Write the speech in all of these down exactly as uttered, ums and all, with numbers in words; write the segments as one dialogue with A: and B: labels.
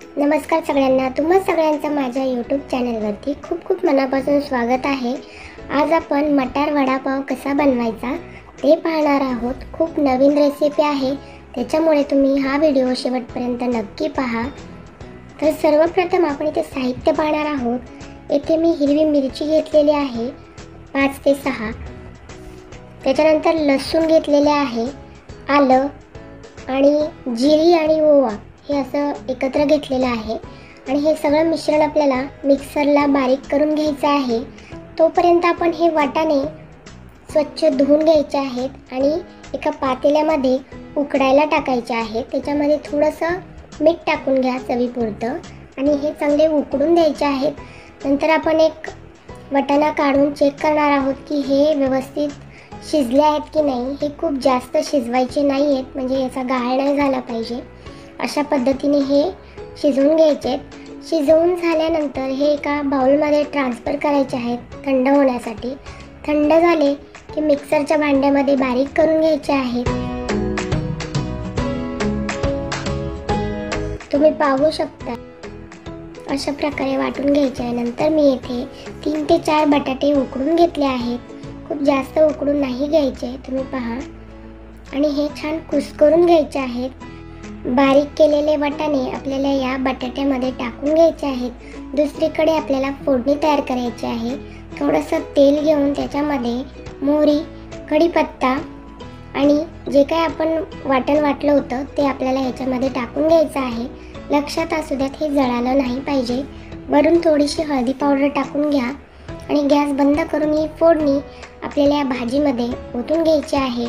A: नमस्कार सगळ्यांना, तुम्हा सगळ्यांचं माझ्या यूट्यूब चॅनलवरती खूप खूप मनापासून स्वागत आहे। आज आपण मटार वडापाव कसा बनवायचा ते पाहणार आहोत। खूप नवीन रेसिपी आहे, त्याच्यामुळे तुम्ही हा व्हिडिओ शेवटपर्यंत नक्की पहा। तर सर्वप्रथम आपण इथे साहित्य पाहणार आहोत। येथे मी हिरवी मिरची घेतलेली आहे पाच ते सहा, त्याच्यानंतर लसूण घेतलेले आहे, आलं आणि जिरी आणि ओवा हे असं एकत्र घेतलेलं आहे आणि हे सगळं मिश्रण आपल्याला मिक्सरला बारीक करून घ्यायचं आहे। तोपर्यंत आपण हे वाटाणे स्वच्छ धुवून घ्यायचे आहेत आणि एका पातेल्यामध्ये उकडायला टाकायचे आहेत। त्याच्यामध्ये थोडंसं मीठ टाकून घ्या चवीपुरतं आणि हे चांगले उकडून द्यायचे आहेत। नंतर आपण एक वाटाणा काढून चेक करणार आहोत की हे व्यवस्थित शिजले आहेत की नाही। हे खूप जास्त शिजवायचे नाही आहेत, म्हणजे याचा गाळ नाही झाला पाहिजे। अशा पद्धतीने हे शिजवून घ्यायचे। शिजवून झाल्यानंतर हे एका बाउलमध्ये ट्रान्सफर करायचे आहेत थंड होण्यासाठी। थंड झाले की मिक्सरच्या भांड्यामध्ये बारीक करून घ्यायचे आहेत। तुम्ही पाहू शकता अशा प्रकारे वाटून घ्यायचे आहे। नंतर मी येथे तीन ते चार बटाटे उकडून घेतले आहेत। खूप जास्त उकडून नाही घ्यायचे, तुम्ही पहा। आणि हे छान कुस्करून घ्यायचे आहेत। बारीक केलेले वाटाणे आपल्याला या बटाट्यामध्ये टाकून घ्यायचे आहेत। दुसरीकडे आपल्याला फोडणी तयार करायची आहे। थोडंसं तेल घेऊन त्याच्यामध्ये मोहरी, कढीपत्ता आणि जे काय आपण वाटण वाटलं होतं ते आपल्याला ह्याच्यामध्ये टाकून घ्यायचं आहे। लक्षात असू द्यात हे जळालं नाही पाहिजे। वरून थोडीशी हळदी पावडर टाकून घ्या आणि गॅस बंद करून ही फोडणी आपल्याला या भाजीमध्ये ओतून घ्यायची आहे।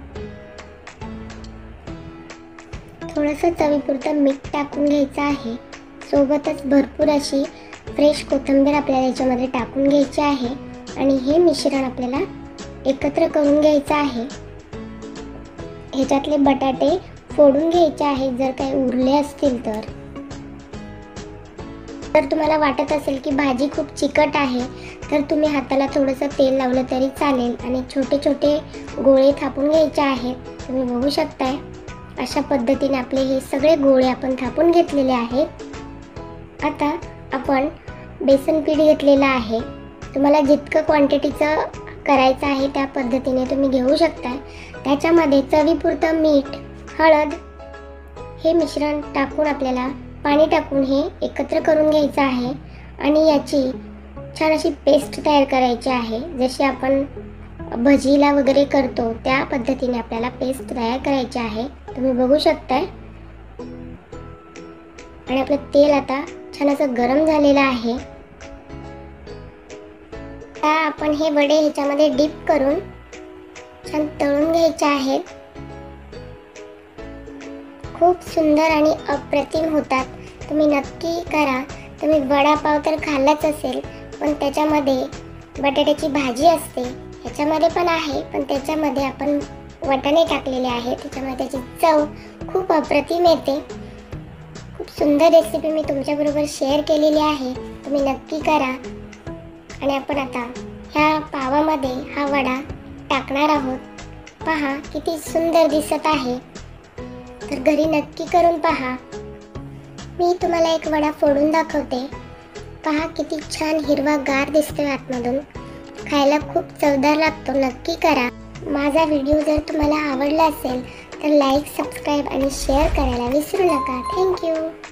A: थोडंसं चवीपुरतं मीठ टाकून घ्यायचं आहे। सोबतच भरपूर अशी फ्रेश कोथिंबीर आपल्याला याच्यामध्ये टाकून घ्यायची आहे आणि हे मिश्रण आपल्याला एकत्र करून घ्यायचं आहे। ह्याच्यातले बटाटे फोडून घ्यायचे आहेत जर काही उरले असतील तर। जर तुम्हाला वाटत असेल की भाजी खूप चिकट आहे तर तुम्ही हाताला थोडंसं तेल लावलं तरी चालेल आणि छोटे छोटे गोळे थापून घ्यायचे आहेत। तुम्ही बघू शकताय अशा पद्धतीने आपले हे सगळे गोळे आपण थापून घेतलेले आहेत। आता आपण बेसन पीठ घेतलेलं आहे। तुम्हाला जितकं क्वांटिटीचं करायचं आहे त्या पद्धतीने तुम्ही घेऊ शकता। त्याच्यामध्ये चवीपुरतं मीठ, हळद हे मिश्रण टाकून आपल्याला पाणी टाकून हे एकत्र करून घ्यायचं आहे आणि याची छान अशी पेस्ट तयार करायची आहे। जशी आपण भजीला वगैरे करतो त्या पद्धतीने आपल्याला पेस्ट तयार करायची आहे। तुम्ही बघू शकताय। आणि आपलं तेल आता छान असं गरम झालेलं आहे। आता आपण हे वडे ह्याच्यामध्ये डीप करून छान तळून घ्यायचे आहेत। खूप सुंदर आणि अप्रतिम होतात, तुम्ही नक्की करा। तुम्ही वडापाव तर खाल्लाच असेल, पण त्याच्यामध्ये बटाट्याची भाजी असते, ह्याच्यामध्ये पण आहे, पण त्याच्यामध्ये आपण वाटाणे टाकलेले आहे, त्याच्यामुळे त्याची चव खूप अप्रतिम येते। खूप सुंदर रेसिपी मी तुमच्याबरोबर शेअर केलेली आहे, तुम्ही नक्की करा। आणि आपण आता ह्या पावामध्ये हा वडा टाकणार आहोत। पहा किती सुंदर दिसत आहे, तर घरी नक्की करून पहा। मी तुम्हाला एक वडा फोडून दाखवते। पहा किती छान हिरवा गार दिसतोय आतमधून, खायला खूप चवदार लागतो। नक्की करा। माझा व्हिडिओ जर तुम्हाला आवडला असेल तर लाईक, सबस्क्राईब आणि शेअर करायला विसरू नका। थँक्यू।